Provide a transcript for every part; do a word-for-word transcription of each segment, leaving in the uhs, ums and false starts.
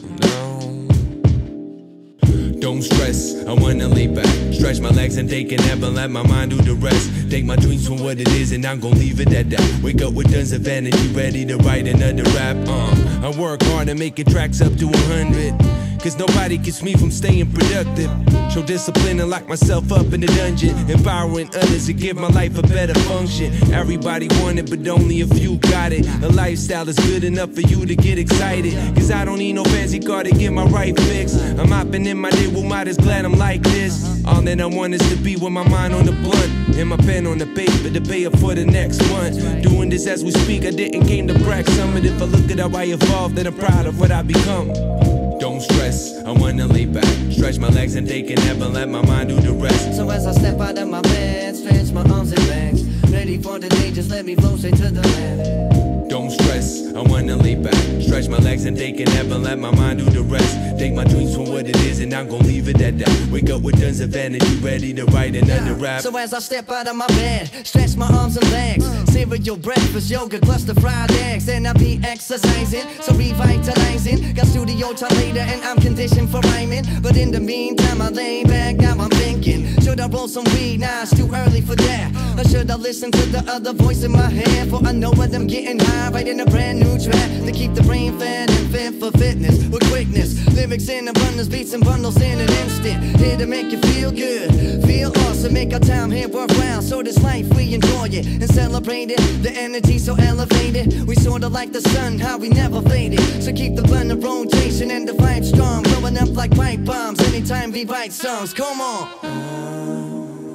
No. Don't stress, I wanna lay back, stretch my legs and take a nap and let my mind do the rest. Take my dreams from what it is and I'm gon' leave it at that. Wake up with tons of energy, ready to write another rap. uh, I work hard and making tracks up to a hundred, cause nobody keeps me from staying productive. Show discipline and lock myself up in the dungeon, empowering others to give my life a better function. Everybody want it, but only a few got it. A lifestyle is good enough for you to get excited, cause I don't need no fancy car to get my right fix. I'm hopping in my day, well, might as glad I'm like this. All that I want is to be with my mind on the blunt and my pen on the paper to pay up for the next month. Doing this as we speak, I didn't came to brag some, if I look at how I evolved, then I'm proud of what I become. Don't stress, I wanna lay back, stretch my legs and take a nap and let my mind do the rest. So as I step out of my bed, stretch my arms and legs, ready for the day, just let me flow straight to the left. Don't stress, I wanna lay back, stretch my legs and take a nap and let my mind do the rest. Take my dreams from what it is and I'm gon' leave it at that. Wake up with tons of energy, ready to write another rap. So as I step out of my bed, stretch my arms and legs, cereal, breakfast, yoga, cluster fried eggs. Then I be exercising, so revitalizing. Got studio time later and I'm conditioned for rhyming. But in the meantime I lay back, now I'm thinking, should I roll some weed? Nah, it's too early for that. Or should I listen to the other voice in my head? For I know when I'm getting high, writing a brand new track to keep the brain fed and fit for fitness with quickness. Lyrics in abundance, beats and bundles in an instant. Here to make you feel good, feel awesome, make our time here worthwhile. So this life we enjoy it and celebrate it. The energy so elevated, we sorta like the sun, how we never faded. So keep the blunt of rotation and the vibe strong, blowing up like pipe bombs anytime we write songs. Come on.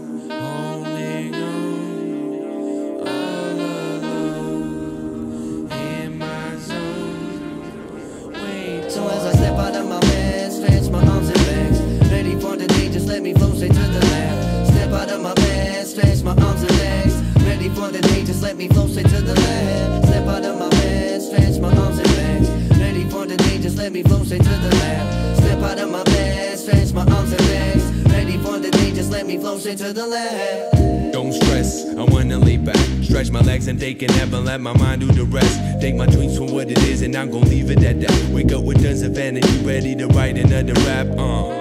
So as I step out of my bed, stretch my arms and legs, ready for the day, just let me flow straight to the left. Step out of my bed, stretch my arms and legs, ready for the day, just let me flow straight to the left. Step out of my bed, stretch my arms and legs, ready for the day, just let me flow straight to the left. Step out of my bed, stretch my arms and legs, ready for the day, just let me flow straight to the left. Don't stress, I wanna lay back, stretch my legs and take a nap and let my mind do the rest. Take my dreams from what it is and I'm gon' leave it at that. Wake up with tons of energy, ready to write another rap. uh